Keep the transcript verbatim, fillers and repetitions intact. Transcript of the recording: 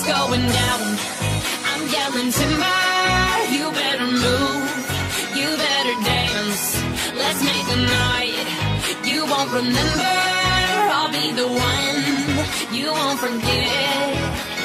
going down. I'm yelling timber, you better move, you better dance. Let's make a night you won't remember. I'll be the one you won't forget.